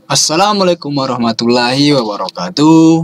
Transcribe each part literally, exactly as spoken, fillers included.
Assalamualaikum warahmatullahi wabarakatuh.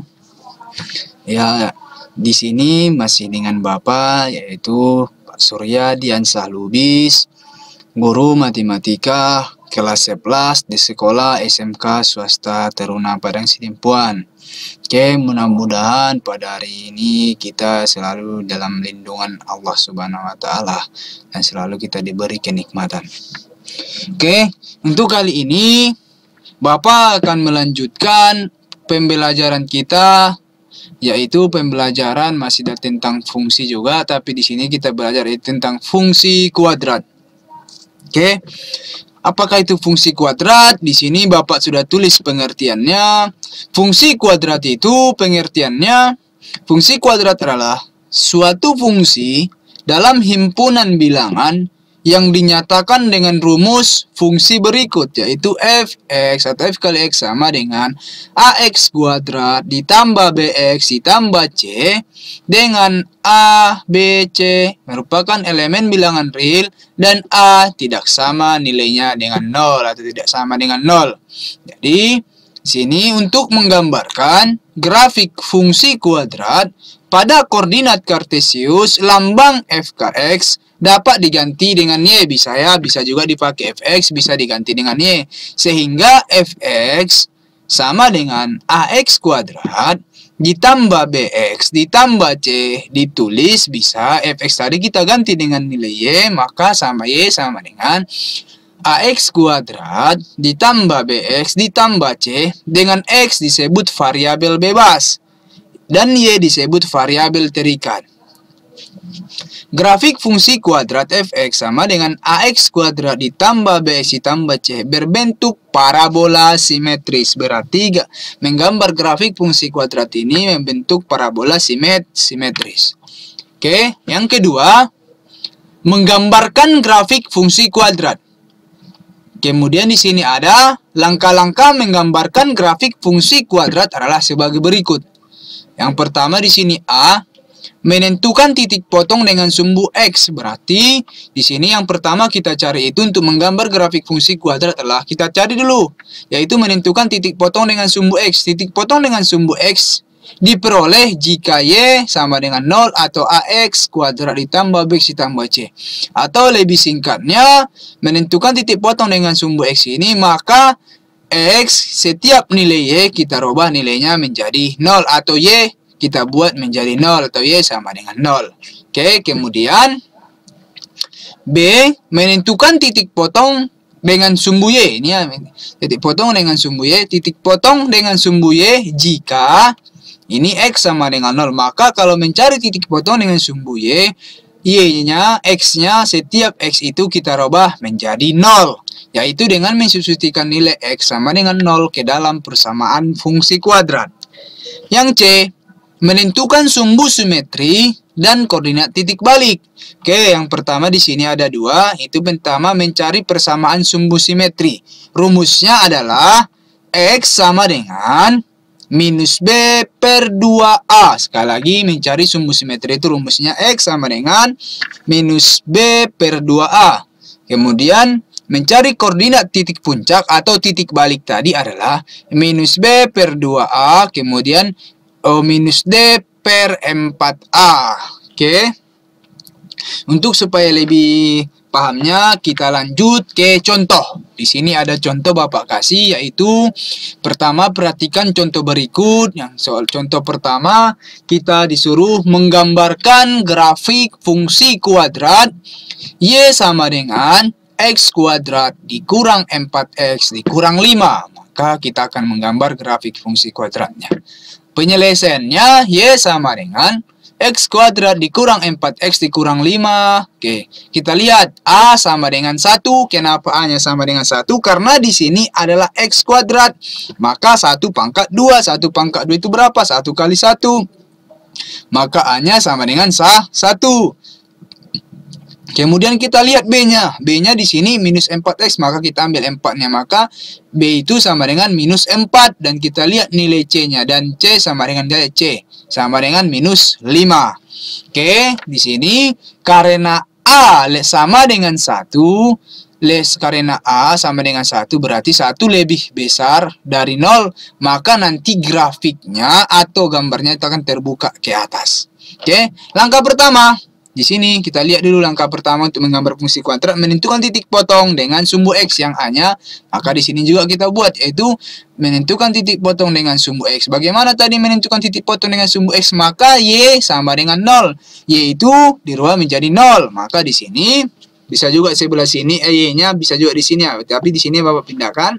Ya, di sini masih dengan Bapak yaitu Pak Surya Diansah Lubis, guru matematika kelas sebelas di sekolah S M K swasta Teruna Padang Sidimpuan. Oke, mudah-mudahan pada hari ini kita selalu dalam lindungan Allah Subhanahu wa taala dan selalu kita diberi kenikmatan. Oke, untuk kali ini Bapak akan melanjutkan pembelajaran kita, yaitu pembelajaran masih tentang fungsi juga, tapi di sini kita belajar tentang fungsi kuadrat. Oke, apakah itu fungsi kuadrat? Di sini Bapak sudah tulis pengertiannya. Fungsi kuadrat itu pengertiannya, fungsi kuadrat adalah suatu fungsi dalam himpunan bilangan yang dinyatakan dengan rumus fungsi berikut, yaitu f(x) atau f kali x sama dengan ax kuadrat ditambah bx ditambah c dengan a, b, c merupakan elemen bilangan real dan a tidak sama nilainya dengan nol atau tidak sama dengan nol. Jadi, sini untuk menggambarkan grafik fungsi kuadrat pada koordinat kartesius, lambang f kali x dapat diganti dengan y, bisa ya, bisa juga dipakai fx, bisa diganti dengan y. Sehingga fx sama dengan ax kuadrat ditambah bx ditambah c ditulis bisa fx tadi kita ganti dengan nilai y, maka sama y sama dengan ax kuadrat ditambah bx ditambah c dengan x disebut variabel bebas dan y disebut variabel terikat. Grafik fungsi kuadrat fx sama dengan ax kuadrat ditambah bx ditambah c berbentuk parabola simetris. Berarti menggambar grafik fungsi kuadrat ini membentuk parabola simet simetris. Oke, yang kedua, menggambarkan grafik fungsi kuadrat. Kemudian di sini ada langkah-langkah menggambarkan grafik fungsi kuadrat adalah sebagai berikut. Yang pertama di sini A, menentukan titik potong dengan sumbu X. Berarti di sini yang pertama kita cari itu untuk menggambar grafik fungsi kuadrat adalah kita cari dulu, yaitu menentukan titik potong dengan sumbu X. Titik potong dengan sumbu X diperoleh jika Y sama dengan nol atau ax kuadrat ditambah bx ditambah c. Atau lebih singkatnya, menentukan titik potong dengan sumbu X ini, maka X setiap nilai Y kita rubah nilainya menjadi nol atau Y kita buat menjadi nol atau Y sama dengan nol. Oke, kemudian B, menentukan titik potong dengan sumbu Y. Ini ya, titik potong dengan sumbu Y. Titik potong dengan sumbu Y jika ini X sama dengan nol. Maka kalau mencari titik potong dengan sumbu Y, Y-nya, X-nya, setiap X itu kita rubah menjadi nol. Yaitu dengan mensubstitusikan nilai X sama dengan nol ke dalam persamaan fungsi kuadrat. Yang C, menentukan sumbu simetri dan koordinat titik balik. Oke, yang pertama di sini ada dua. Itu pertama mencari persamaan sumbu simetri. Rumusnya adalah X sama dengan minus B per dua A. Sekali lagi mencari sumbu simetri itu rumusnya X sama dengan minus B per dua A. Kemudian mencari koordinat titik puncak atau titik balik tadi adalah minus B per dua A. Kemudian O minus D per empat A. Oke. Untuk supaya lebih pahamnya, kita lanjut ke contoh. Di sini ada contoh Bapak kasih, yaitu pertama perhatikan contoh berikut. Yang soal contoh pertama, kita disuruh menggambarkan grafik fungsi kuadrat Y sama dengan X kuadrat dikurang empat X dikurang lima. Maka kita akan menggambar grafik fungsi kuadratnya. Penyelesaiannya Y sama dengan X kuadrat dikurang empat X dikurang lima. Oke, kita lihat A sama dengan satu. Kenapa A-nya sama dengan satu? Karena di sini adalah X kuadrat. Maka satu pangkat dua. satu pangkat dua itu berapa? satu kali satu. Maka A-nya sama dengan satu. Kemudian kita lihat B-nya. B-nya di sini minus empat X, maka kita ambil empat-nya. Maka B itu sama dengan minus empat. Dan kita lihat nilai C-nya. Dan C sama dengan C. Sama dengan minus lima. Oke, di sini karena A sama dengan satu, less karena A sama dengan satu, berarti satu lebih besar dari nol, maka nanti grafiknya atau gambarnya itu akan terbuka ke atas. Oke, langkah pertama. Di sini kita lihat dulu langkah pertama untuk menggambar fungsi kuadrat, menentukan titik potong dengan sumbu X yang A-nya. Maka di sini juga kita buat, yaitu menentukan titik potong dengan sumbu X. Bagaimana tadi menentukan titik potong dengan sumbu X? Maka Y sama dengan nol. Y itu dirubah menjadi nol. Maka di sini bisa juga sebelah sini, eh, Y-nya bisa juga di sini ya. Tapi di sini Bapak pindahkan.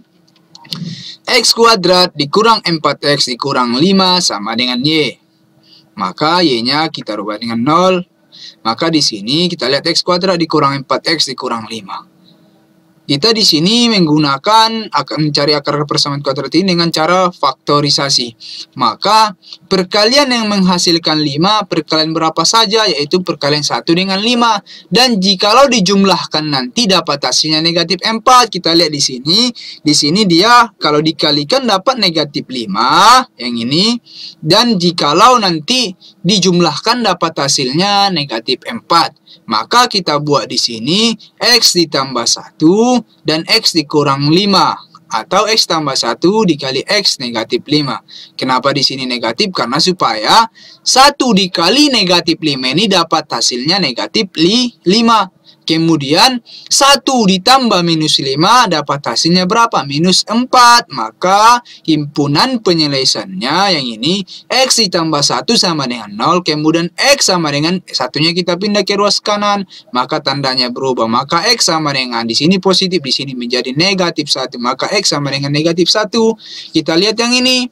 X kuadrat dikurang empat X dikurang lima sama dengan Y. Maka Y-nya kita rubah dengan nol. Maka di sini kita lihat X kuadrat dikurang empat X dikurang lima. Kita di sini menggunakan akan mencari akar persamaan kuadrat ini dengan cara faktorisasi. Maka perkalian yang menghasilkan lima, perkalian berapa saja, yaitu perkalian satu dengan lima. Dan jikalau dijumlahkan nanti dapat hasilnya negatif empat. Kita lihat di sini. Di sini dia kalau dikalikan dapat negatif lima, yang ini. Dan jikalau nanti dijumlahkan dapat hasilnya negatif empat. Maka kita buat di sini X ditambah satu dan X dikurang lima. Atau X tambah satu dikali X negatif lima. Kenapa di sini negatif? Karena supaya satu dikali negatif lima ini dapat hasilnya negatif lima. Kemudian satu ditambah minus lima dapat hasilnya berapa? Minus empat. Maka himpunan penyelesaiannya yang ini X ditambah satu sama dengan nol. Kemudian X sama dengan satunya kita pindah ke ruas kanan. Maka tandanya berubah. Maka X sama dengan di sini positif, di sini menjadi negatif satu. Maka X sama dengan negatif satu. Kita lihat yang ini.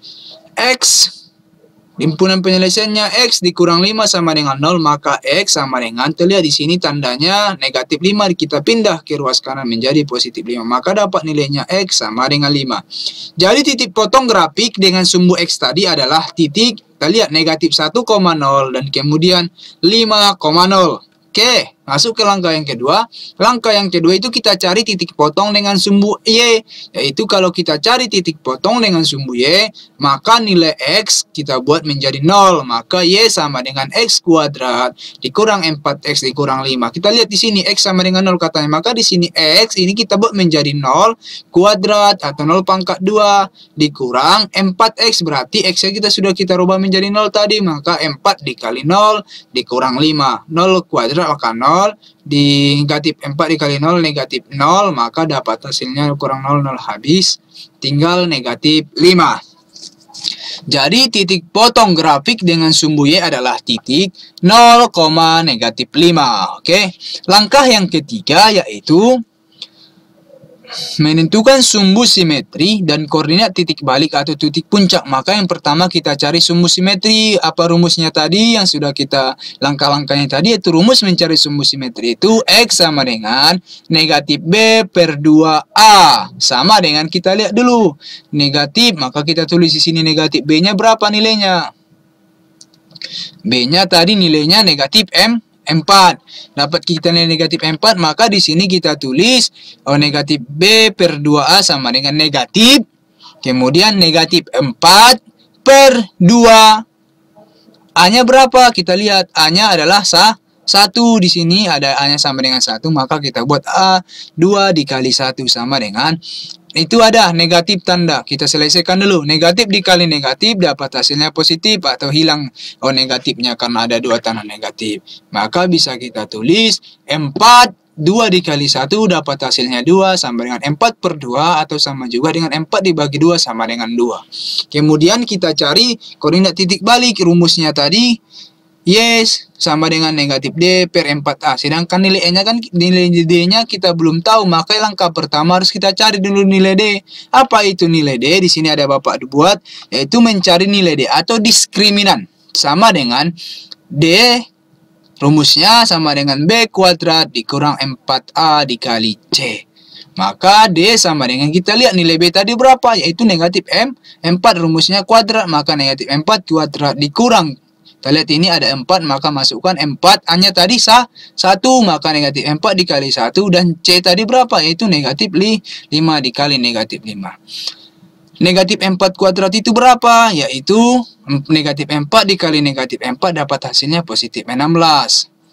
X himpunan penyelesaiannya X dikurang lima sama dengan nol, maka X sama dengan, terlihat di sini tandanya negatif lima, kita pindah ke ruas kanan menjadi positif lima, maka dapat nilainya X sama dengan lima. Jadi titik potong grafik dengan sumbu X tadi adalah titik, kita lihat negatif satu koma nol dan kemudian lima koma nol. Oke, masuk ke langkah yang kedua. Langkah yang kedua itu kita cari titik potong dengan sumbu Y. Yaitu kalau kita cari titik potong dengan sumbu Y, maka nilai X kita buat menjadi nol. Maka Y sama dengan X kuadrat dikurang empat X dikurang lima. Kita lihat di sini X sama dengan nol katanya. Maka di sini X ini kita buat menjadi nol kuadrat atau nol pangkat dua dikurang empat X. Berarti X-nya kita sudah kita rubah menjadi nol tadi. Maka empat dikali nol dikurang lima. nol kuadrat maka nol, di negatif empat dikali nol negatif nol, maka dapat hasilnya kurang nol, nol habis, tinggal negatif lima. Jadi titik potong grafik dengan sumbu Y adalah titik nol, negatif lima. Oke. Langkah yang ketiga yaitu menentukan sumbu simetri dan koordinat titik balik atau titik puncak. Maka yang pertama kita cari sumbu simetri. Apa rumusnya tadi yang sudah kita langkah-langkahnya tadi, yaitu rumus mencari sumbu simetri itu X sama dengan negatif B per dua A. Sama dengan kita lihat dulu negatif, maka kita tulis di sini negatif B-nya berapa nilainya? B-nya tadi nilainya negatif M empat. Dapat kita nilai negatif empat, maka di sini kita tulis oh negatif B per dua A sama dengan negatif, kemudian negatif empat per dua. A-nya berapa? Kita lihat A-nya adalah sah satu. Di sini ada A-nya sama dengan satu, maka kita buat A dua dikali satu sama dengan itu ada negatif tanda. Kita selesaikan dulu. Negatif dikali negatif dapat hasilnya positif atau hilang oh negatifnya karena ada dua tanda negatif. Maka bisa kita tulis empat, dua dikali satu dapat hasilnya dua sama dengan empat per dua atau sama juga dengan empat dibagi dua sama dengan dua. Kemudian kita cari koordinat titik balik. Rumusnya tadi yes sama dengan negatif D per empat A. Sedangkan nilai E-nya kan nilai D-nya kita belum tahu. Maka langkah pertama harus kita cari dulu nilai D. Apa itu nilai D? Di sini ada Bapak dibuat, yaitu mencari nilai D atau diskriminan. Sama dengan D, rumusnya sama dengan B kuadrat dikurang empat A dikali C. Maka D sama dengan kita lihat nilai B tadi berapa? Yaitu negatif M empat, rumusnya kuadrat. Maka negatif empat kuadrat dikurang, kita lihat ini ada empat, maka masukkan empat, A-nya tadi sah satu, maka negatif empat dikali satu, dan C tadi berapa? Yaitu negatif lima dikali negatif lima. Negatif empat kuadrat itu berapa? Yaitu negatif empat dikali negatif empat dapat hasilnya positif enam belas.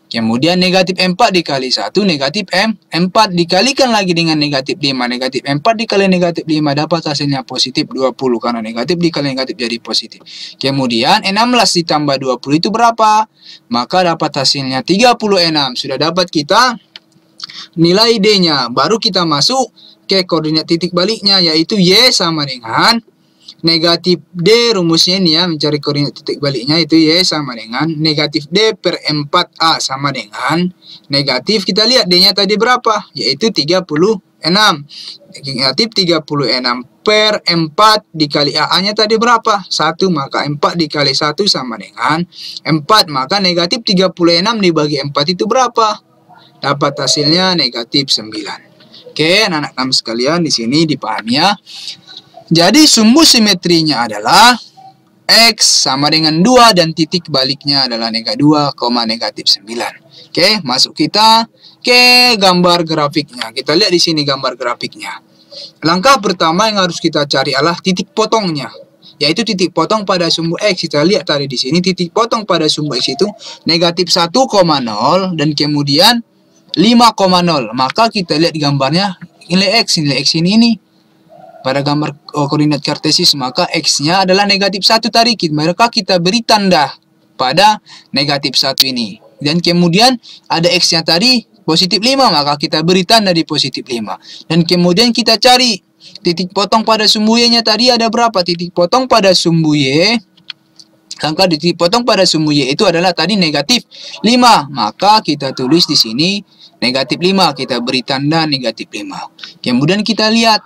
Kemudian negatif empat dikali satu, negatif M, empat dikalikan lagi dengan negatif lima. Negatif empat dikali negatif lima dapat hasilnya positif dua puluh. Karena negatif dikali negatif jadi positif. Kemudian enam belas ditambah dua puluh itu berapa? Maka dapat hasilnya tiga puluh enam. Sudah dapat kita nilai D-nya. Baru kita masuk ke koordinat titik baliknya, yaitu Y sama dengan negatif D. Rumusnya ini ya, mencari koordinat titik baliknya itu Y sama dengan negatif D per empat A sama dengan negatif, kita lihat D-nya tadi berapa, yaitu tiga puluh enam. Negatif tiga puluh enam per empat dikali A-nya tadi berapa? satu, maka empat dikali satu sama dengan empat. Maka negatif tiga puluh enam dibagi empat itu berapa? Dapat hasilnya negatif sembilan. Oke, anak-anak kami sekalian, di sini dipahami ya. Jadi sumbu simetrinya adalah X sama dengan dua dan titik baliknya adalah negatif dua, negatif sembilan. Oke, masuk kita ke gambar grafiknya. Kita lihat di sini gambar grafiknya. Langkah pertama yang harus kita cari adalah titik potongnya, yaitu titik potong pada sumbu X. Kita lihat tadi di sini titik potong pada sumbu X itu negatif satu koma nol dan kemudian lima koma nol. Maka kita lihat di gambarnya nilai X, nilai X ini ini. Pada gambar oh, koordinat kartesis, maka X-nya adalah negatif satu tadi. Maka kita beri tanda pada negatif satu ini. Dan kemudian ada X-nya tadi positif lima, maka kita beri tanda di positif lima. Dan kemudian kita cari titik potong pada sumbu Y-nya tadi ada berapa? Titik potong pada sumbu Y, angka titik potong pada sumbu Y itu adalah tadi negatif lima. Maka kita tulis di sini negatif lima, kita beri tanda negatif lima. Kemudian kita lihat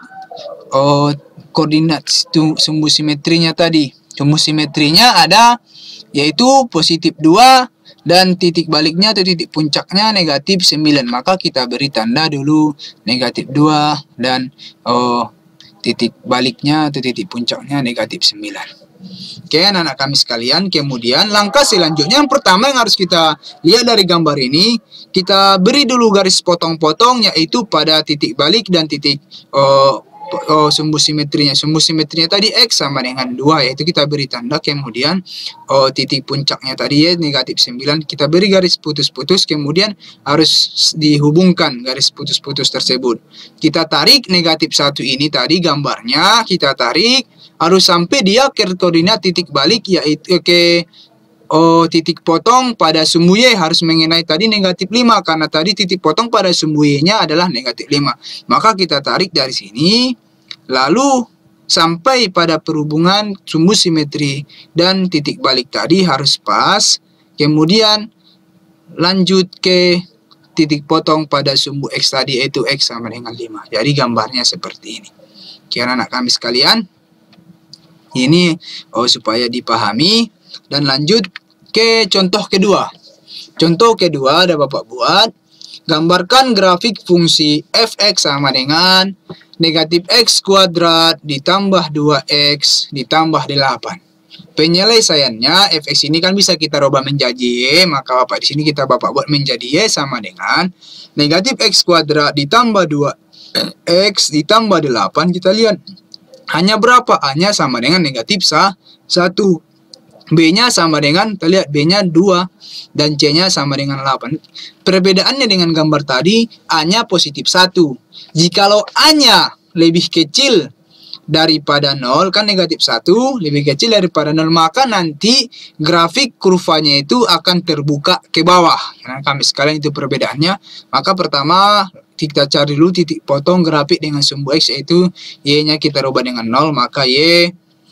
oh, koordinat sumbu simetrinya tadi. Sumbu simetrinya ada yaitu positif dua dan titik baliknya atau titik puncaknya negatif sembilan. Maka kita beri tanda dulu negatif dua dan oh, titik baliknya atau titik puncaknya negatif sembilan. Oke, anak-anak kami sekalian, kemudian langkah selanjutnya yang pertama yang harus kita lihat dari gambar ini, kita beri dulu garis potong-potong yaitu pada titik balik dan titik oh, Oh, sumbu simetrinya. Sumbu simetrinya tadi X sama dengan dua, yaitu kita beri tanda. Kemudian oh, titik puncaknya tadi ya negatif sembilan, kita beri garis putus-putus, kemudian harus dihubungkan garis putus-putus tersebut. Kita tarik negatif satu ini tadi gambarnya, kita tarik harus sampai dia ke koordinat titik balik, yaitu ke oh, titik potong pada sumbu Y harus mengenai tadi negatif lima, karena tadi titik potong pada sumbu Y-nya adalah negatif lima. Maka kita tarik dari sini, lalu sampai pada perhubungan sumbu simetri dan titik balik tadi harus pas. Kemudian lanjut ke titik potong pada sumbu X tadi, yaitu X sama dengan lima. Jadi gambarnya seperti ini. Oke, anak kami sekalian, ini oh, supaya dipahami. Dan lanjut ke contoh kedua. Contoh kedua ada Bapak buat. Gambarkan grafik fungsi f(x) sama dengan negatif x kuadrat ditambah dua x ditambah delapan. Penyelesaiannya fx ini kan bisa kita rubah menjadi y, maka Bapak di sini kita Bapak buat menjadi y sama dengan negatif x kuadrat ditambah dua x ditambah delapan. Kita lihat hanya berapa? Hanya sama dengan negatif satu. B-nya sama dengan, kita lihat B-nya dua dan C-nya sama dengan delapan. Perbedaannya dengan gambar tadi, A-nya positif satu. Jikalau A-nya lebih kecil daripada nol, kan negatif satu, lebih kecil daripada nol, maka nanti grafik kurvanya itu akan terbuka ke bawah. Nah, kami sekalian itu perbedaannya. Maka pertama, kita cari dulu titik potong grafik dengan sumbu X, yaitu Y-nya kita rubah dengan nol, maka Y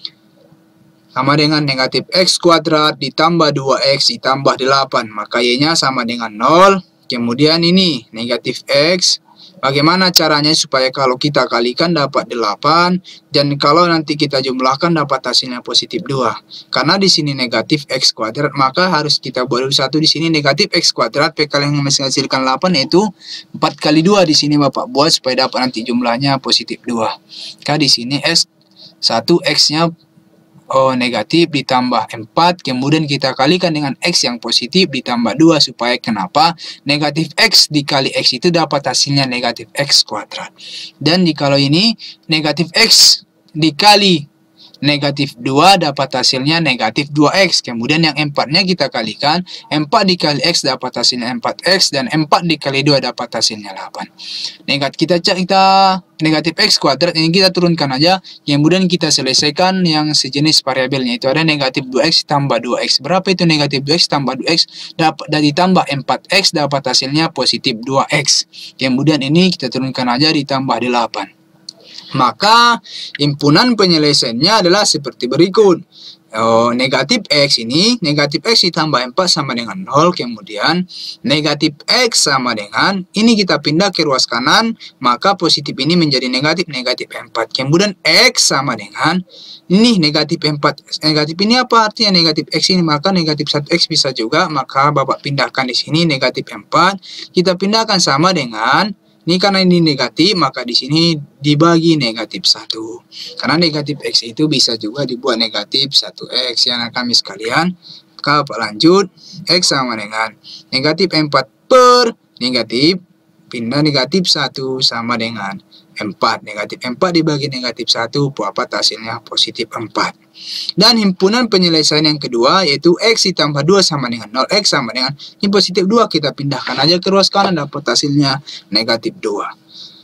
sama dengan negatif x kuadrat ditambah dua x ditambah delapan. Maka Y-nya sama dengan nol. Kemudian ini negatif x. Bagaimana caranya supaya kalau kita kalikan dapat delapan. Dan kalau nanti kita jumlahkan dapat hasilnya positif dua. Karena di sini negatif x kuadrat, maka harus kita buat dulu satu di sini negatif x kuadrat. P kali yang menghasilkan delapan yaitu empat kali dua di sini Bapak buat supaya dapat nanti jumlahnya positif dua. Maka di sini S satu x-nya oh, negatif ditambah empat, kemudian kita kalikan dengan X yang positif ditambah dua, supaya kenapa? Negatif X dikali X itu dapat hasilnya negatif X kuadrat. Dan jikalau ini negatif X dikali negatif dua dapat hasilnya negatif dua x. Kemudian yang empat-nya kita kalikan, empat dikali x dapat hasilnya empat x, dan empat dikali dua dapat hasilnya delapan. Negatif kita kita negatif x kuadrat ini kita turunkan aja. Kemudian kita selesaikan yang sejenis variabelnya, itu ada negatif dua x tambah dua x. Berapa itu negatif dua x tambah dua x? Dapat dan ditambah empat x dapat hasilnya positif dua x. Kemudian ini kita turunkan aja ditambah delapan. Maka himpunan penyelesaiannya adalah seperti berikut. Oh, negatif x ini, negatif x ditambah empat sama dengan nol. Kemudian negatif x sama dengan, ini kita pindah ke ruas kanan, maka positif ini menjadi negatif, negatif empat. Kemudian x sama dengan, ini negatif empat. Negatif ini apa artinya negatif x ini? Maka negatif satu x bisa juga, maka Bapak pindahkan di sini negatif empat. Kita pindahkan sama dengan, ini karena ini negatif, maka di sini dibagi negatif satu. Karena negatif x itu bisa juga dibuat negatif satu x. Ya, kami sekalian. Maka lanjut, x sama dengan negatif empat per negatif, pindah negatif satu sama dengan empat. Negatif empat dibagi negatif satu, dapat hasilnya positif empat. Dan himpunan penyelesaian yang kedua yaitu x ditambah dua sama dengan nol. X sama dengan, ini positif dua, kita pindahkan aja ke ruas kanan, dapat hasilnya negatif dua.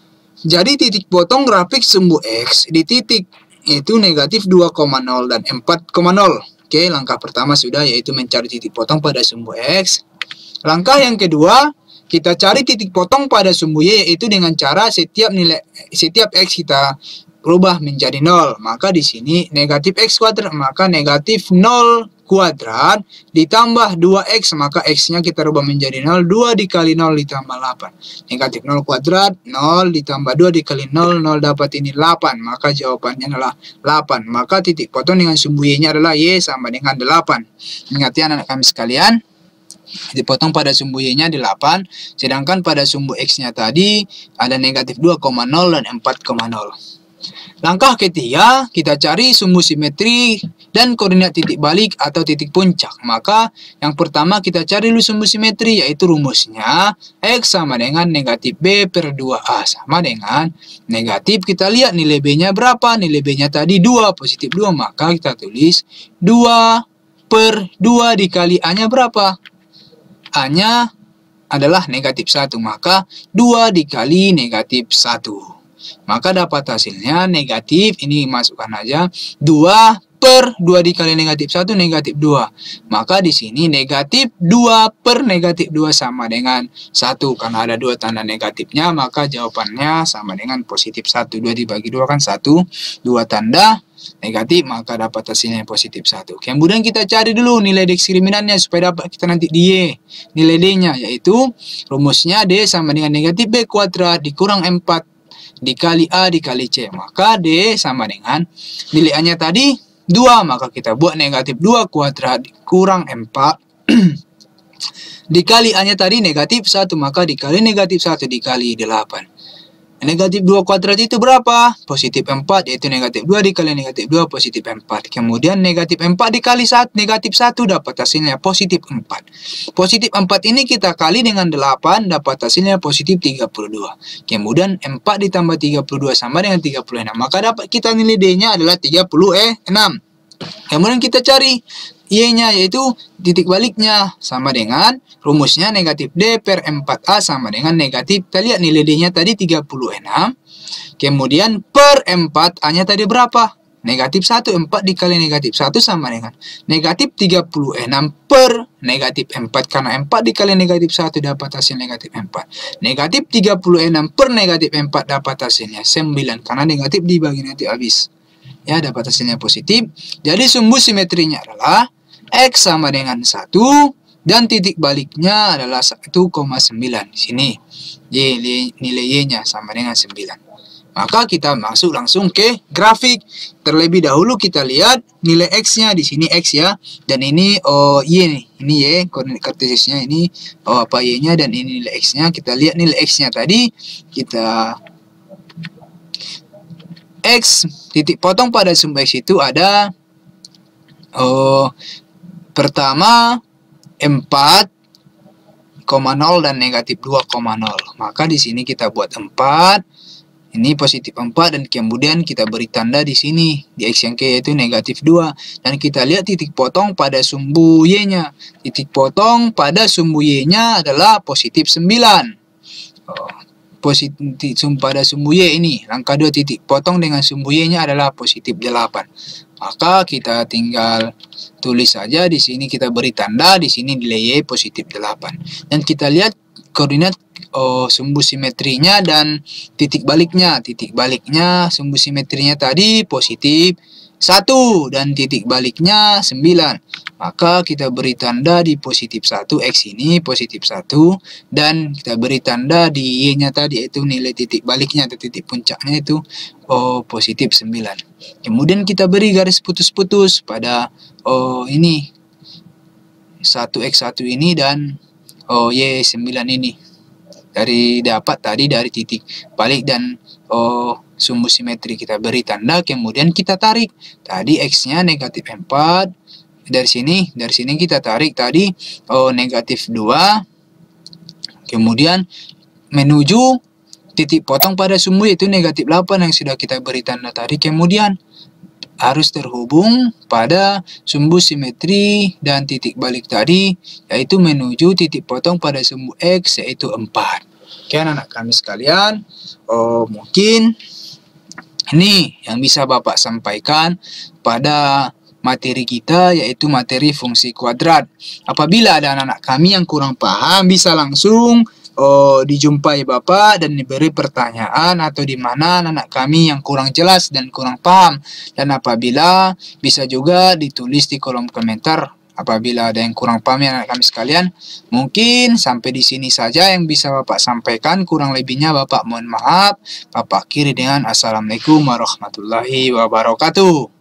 Jadi titik potong grafik sumbu x di titik itu negatif dua koma nol dan empat koma nol. Oke, langkah pertama sudah, yaitu mencari titik potong pada sumbu x. Langkah yang kedua, kita cari titik potong pada sumbu y, yaitu dengan cara setiap nilai setiap x kita rubah menjadi nol. Maka di sini negatif x kuadrat, maka negatif nol kuadrat ditambah dua x, maka x-nya kita rubah menjadi nol. dua dikali nol ditambah delapan. Negatif nol kuadrat, nol ditambah dua dikali nol, nol dapat ini delapan. Maka jawabannya adalah delapan. Maka titik potong dengan sumbu y-nya adalah y sama dengan delapan. Ingat ya anak kami sekalian, dipotong pada sumbu y-nya delapan, sedangkan pada sumbu x-nya tadi ada negatif dua koma nol dan empat koma nol. Langkah ketiga, kita cari sumbu simetri dan koordinat titik balik atau titik puncak. Maka yang pertama kita cari dulu sumbu simetri, yaitu rumusnya x sama dengan negatif b per dua a sama dengan negatif, kita lihat nilai b-nya berapa. Nilai b-nya tadi dua, positif dua, maka kita tulis dua per dua dikali a-nya berapa? A-nya adalah negatif satu, maka dua dikali negatif satu. Maka dapat hasilnya negatif, ini masukkan aja, dua per dua dikali negatif satu, negatif dua. Maka di sini negatif dua per negatif dua sama dengan satu. Karena ada dua tanda negatifnya, maka jawabannya sama dengan positif satu. dua dibagi dua kan satu, dua tanda negatif, maka dapat hasilnya positif satu. Kemudian kita cari dulu nilai diskriminannya supaya dapat kita nanti di y. Nilai d-nya yaitu rumusnya d sama dengan negatif b kuadrat dikurang empat dikali a dikali c. Maka d sama dengan nilai a-nya tadi dua, maka kita buat negatif dua kuadrat dikurang empat dikali a-nya tadi negatif satu, maka dikali negatif satu dikali delapan. Negatif dua kuadrat itu berapa? Positif empat, yaitu negatif dua dikali negatif dua, positif empat. Kemudian negatif empat dikali satu, negatif satu, dapat hasilnya positif empat. Positif empat ini kita kali dengan delapan, dapat hasilnya positif tiga puluh dua. Kemudian empat ditambah tiga puluh dua sama dengan tiga puluh enam. Maka dapat kita nilai D-nya adalah tiga puluh enam. Kemudian kita cari y-nya, yaitu titik baliknya, sama dengan rumusnya negatif d per empat a sama dengan negatif, kita lihat nilai d-nya tadi tiga puluh enam, kemudian per empat a-nya tadi berapa? Negatif satu, empat dikali negatif satu sama dengan negatif tiga puluh enam per negatif empat, karena empat dikali negatif satu dapat hasil negatif empat. Negatif tiga puluh enam per negatif empat dapat hasilnya sembilan, karena negatif dibagi negatif habis. Ya, dapat hasilnya positif. Jadi sumbu simetrinya adalah x sama dengan satu dan titik baliknya adalah satu koma sembilan. Di sini y, nilai y-nya sama dengan sembilan. Maka kita masuk langsung ke grafik. Terlebih dahulu kita lihat nilai x-nya, di sini x ya, dan ini oh y nih. Ini y, koordinat kartesisnya ini oh apa y-nya, dan ini nilai x-nya. Kita lihat nilai x-nya tadi, kita x titik potong pada sumbu x itu ada oh pertama empat koma nol dan negatif dua koma nol. Maka di sini kita buat empat, Ini positif empat dan kemudian kita beri tanda di sini di X yang ke yaitu negatif dua. Dan kita lihat titik potong pada sumbu Y-nya. Titik potong pada sumbu Y-nya adalah positif sembilan. Oh, positif pada sumbu Y ini. Langkah dua, titik potong dengan sumbu Y-nya adalah positif delapan. Maka kita tinggal tulis saja di sini, kita beri tanda di sini nilai Y positif delapan. Dan kita lihat koordinat oh, sumbu simetrinya dan titik baliknya. Titik baliknya sumbu simetrinya tadi positif satu dan titik baliknya sembilan. Maka kita beri tanda di positif satu, X ini positif satu, dan kita beri tanda di Y-nya tadi yaitu nilai titik baliknya atau titik puncaknya itu oh, positif sembilan. Kemudian kita beri garis putus-putus pada oh, ini satu X satu ini dan oh, Y sembilan ini. Dari dapat tadi dari titik balik dan oh, sumbu simetri kita beri tanda, kemudian kita tarik. Tadi X-nya negatif empat. Dari sini, dari sini kita tarik tadi oh, negatif dua. Kemudian menuju titik potong pada sumbu yaitu negatif delapan yang sudah kita beri tanda tadi. Kemudian harus terhubung pada sumbu simetri dan titik balik tadi yaitu menuju titik potong pada sumbu X yaitu empat. Oke anak-anak kami sekalian, oh, mungkin ini yang bisa Bapak sampaikan pada materi kita yaitu materi fungsi kuadrat. Apabila ada anak-anak kami yang kurang paham bisa langsung oh, dijumpai Bapak dan diberi pertanyaan atau di mana anak-anak kami yang kurang jelas dan kurang paham. Dan apabila bisa juga ditulis di kolom komentar apabila ada yang kurang paham ya anak kami sekalian. Mungkin sampai di sini saja yang bisa Bapak sampaikan, kurang lebihnya Bapak mohon maaf. Bapak akhiri dengan assalamualaikum warahmatullahi wabarakatuh.